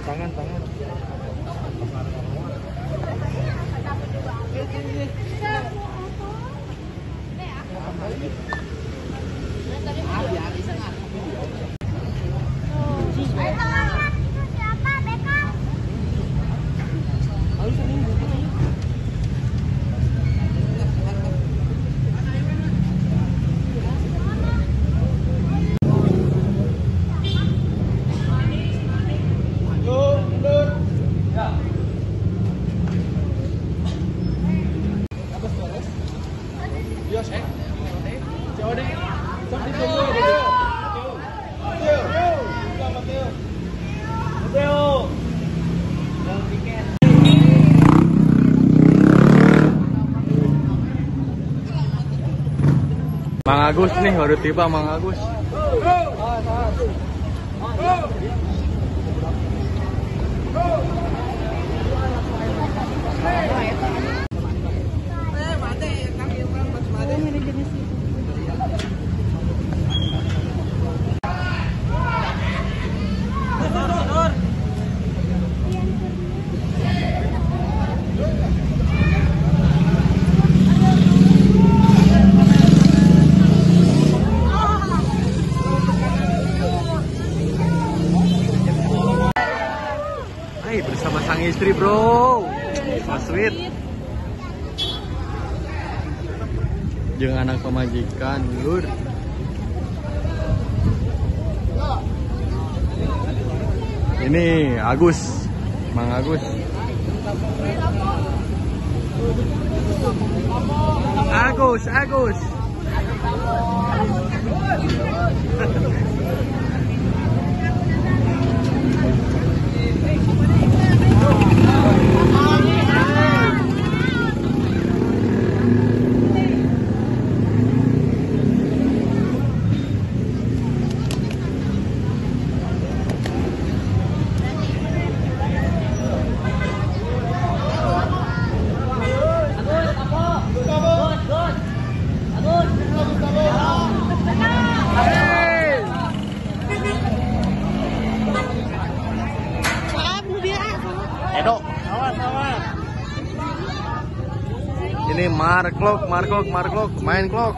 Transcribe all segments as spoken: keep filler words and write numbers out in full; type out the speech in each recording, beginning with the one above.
tangan, tangan. Mang Agus nih baru tiba Mang Agus. Bersama sang istri bro, so sweet. Jeung anak pemajikan lur. Ini Agus, Mang Agus. Agus, Agus. Edo. Awas, awas. Ini Marklok, Marklok, Marklok, main klok.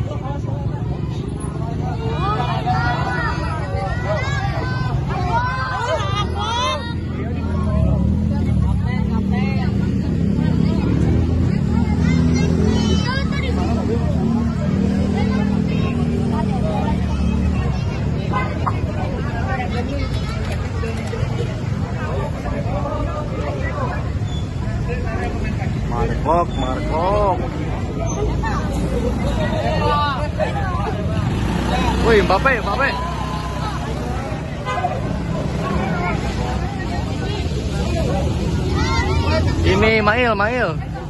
Markok, Markok. Wih, Mbappe, Mbappe. Ini Mail, Mail.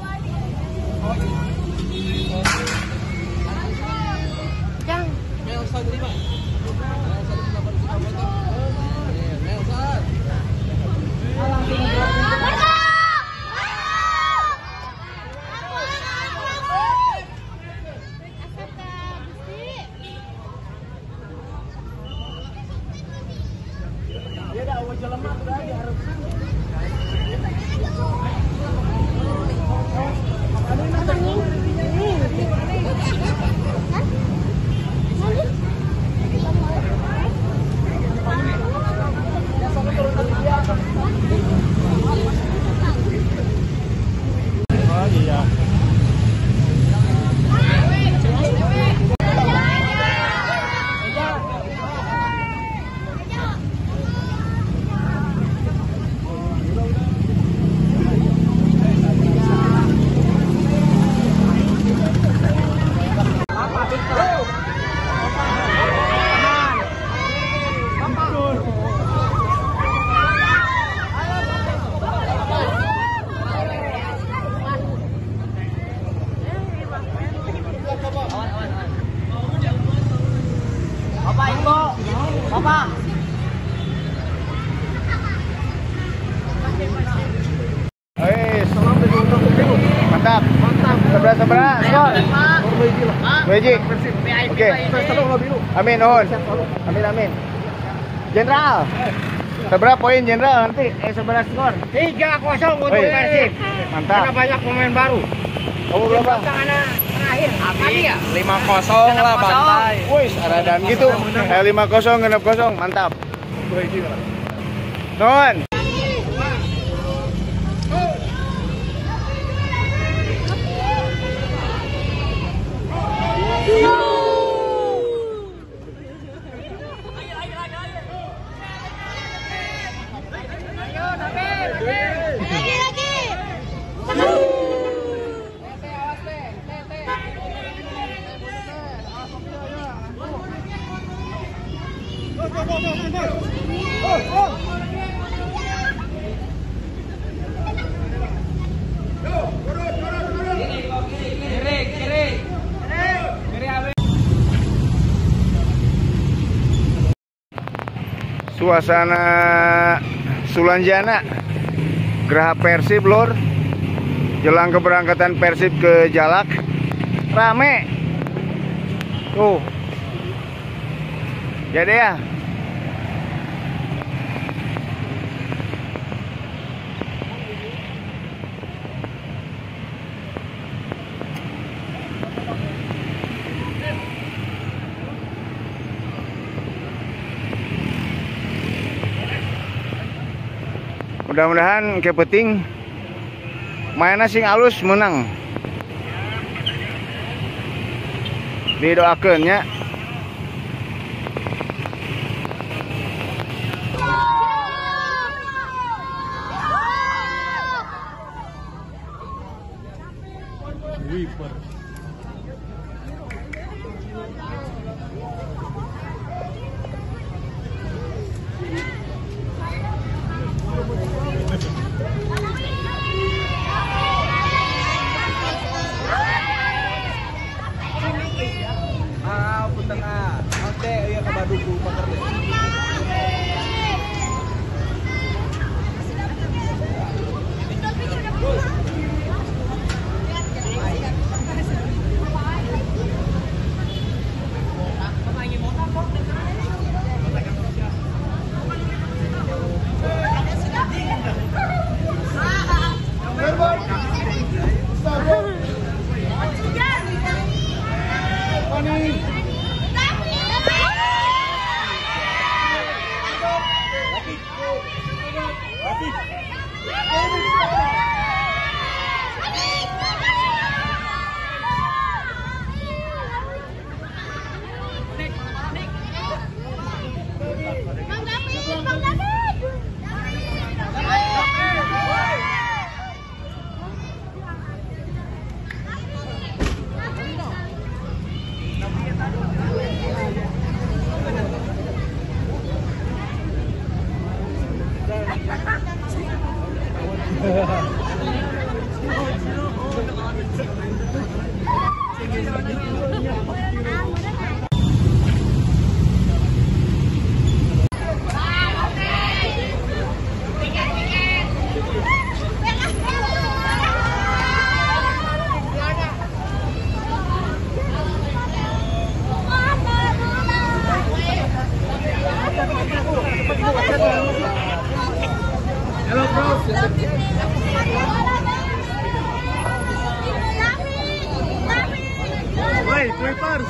Bapak. Hei, salam dari untuk dulu. Mantap, mantap. Sebelah sebelah. Skor. Beji. Oke. Amin, nuhun. Amin, amin. Jenderal. Seberapa poin Jenderal nanti? Eh seberapa skor? tiga kosong untuk Wih, Persib. mantap. Karena banyak pemain baru. Kamu berapa? Anak terakhir. Tadi ya? lima kosong lah bantai. Wih, aradan gitu. Eh lima kosong, genep kosong, mantap. Non. Suasana Sulanjana Geraha Persib lur, jelang keberangkatan Persib ke Jalak, rame tuh. Jadi ya mudah-mudahan kepeting mainnya sing alus menang. Didoakeun nya. Wiper. Ah, punten ah. Oke, iya ke Badugu paker. Halo bro. Woi, Clippers.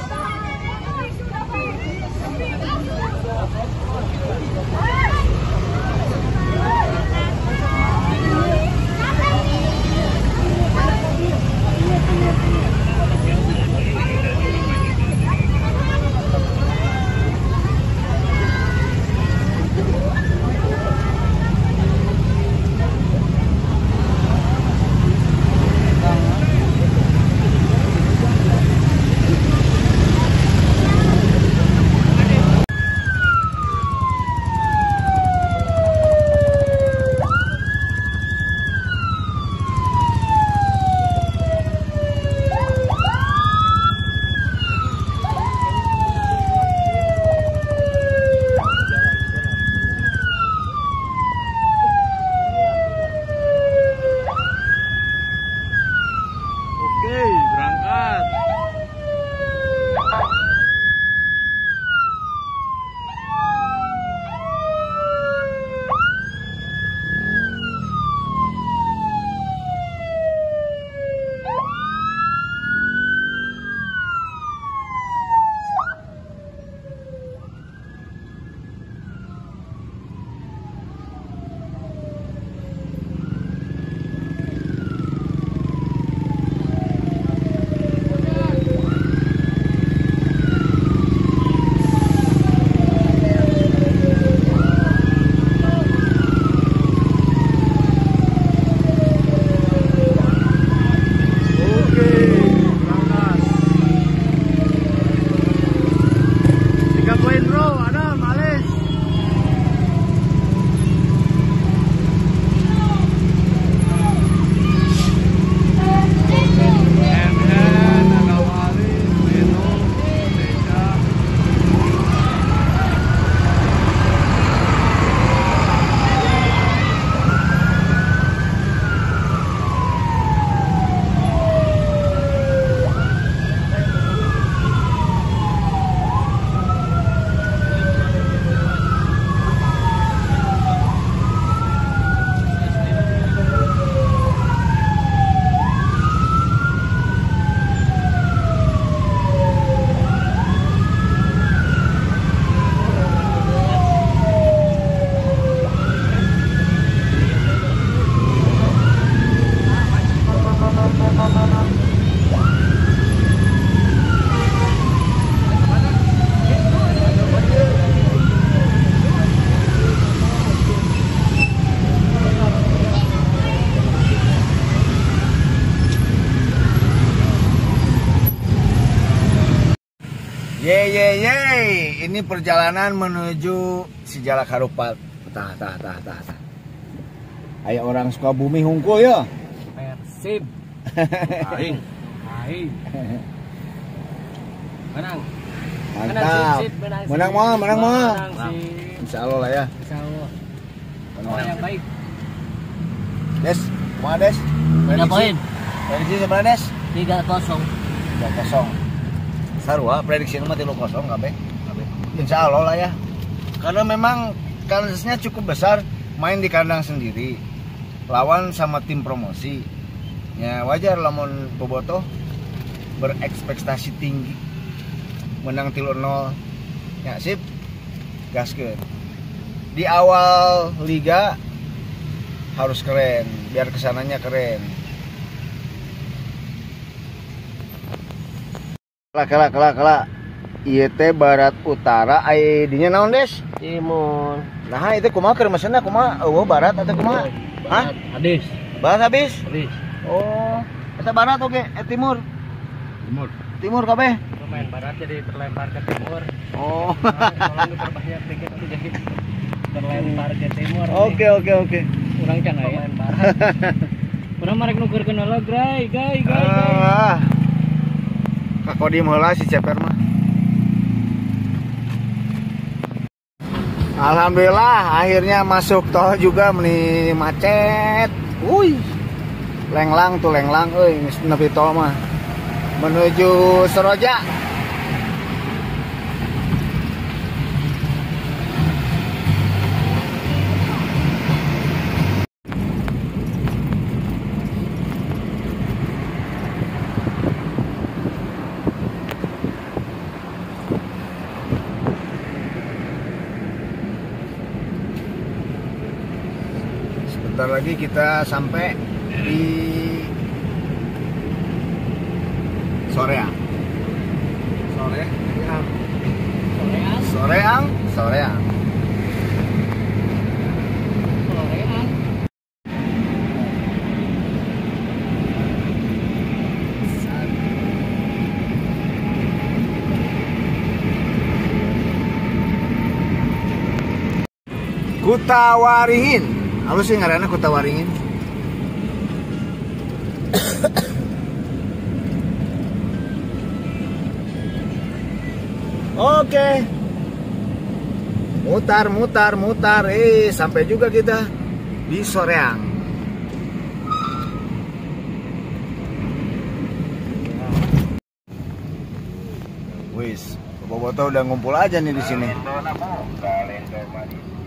ini perjalanan menuju si Jalak Harupat. Tah, tah, tah, tah, tah. Aya orang Sukabumi hungkul ya. Persib. Aing. Aing. Menang. Mantap. Menang mah, menang mah. Insya Allah lah ya. Insya Allah. Orang yang baik. Des, kumaha Des? Tiga poin. Prediksi seberapa Des? Tiga kosong. tiga kosong. Sarua prediksi mah tiga kosong kabeh. Insya Allah lah ya. Karena memang kansnya cukup besar main di kandang sendiri. Lawan sama tim promosi. Ya wajar lamun bobotoh berekspektasi tinggi. Menang tilu nol. Ya sip. Gaskeun. Di awal liga harus keren, biar kesananya keren. Kala kala kala kala. Ieu teh barat utara, aya dinya naon Des? Timur. Nah, itu kumaha keur mesenna kumaha? Eueuh barat atau kumaha? Hah? Habis. Barat habis? Habis. Oh, eta barat oge, eh timur. Timur. Timur kabeh. Pemain barat jadi terlempar ke timur. Oh. Kalau diperbanyak dikit jadi terlempar ke timur. Oke oke oke. Kurang canggih ya. Pemain barat. Kurang marek nukerkeun heula, gray, gay, gay, gay. Ah. Kakodim heula si Ceper mah. Alhamdulillah akhirnya masuk tol juga meni macet. Wuih. Lenglang tuh lenglang euy geus nepi tol mah. Menuju Seroja. Sebentar lagi kita sampai di Soreang. Sore. Soreang, Soreang. Kutawaringin. Halus sih ngaranna Kutawaringin. Oke. Mutar, mutar, mutar. Eh, sampai juga kita di Soreang. Wis, bobotoh udah ngumpul aja nih di sini.